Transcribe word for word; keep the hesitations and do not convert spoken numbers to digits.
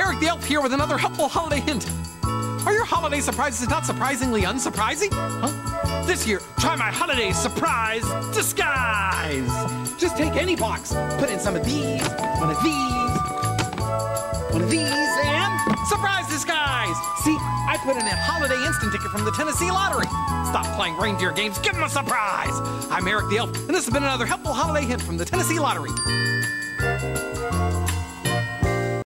Erik the Elf here with another helpful holiday hint. Are your holiday surprises not surprisingly unsurprising? Huh? This year, try my holiday surprise disguise. Just take any box, put in some of these, one of these, one of these, and surprise disguise! See, I put in a holiday instant ticket from the Tennessee Lottery. Stop playing reindeer games, give them a surprise! I'm Erik the Elf, and this has been another helpful holiday hint from the Tennessee Lottery.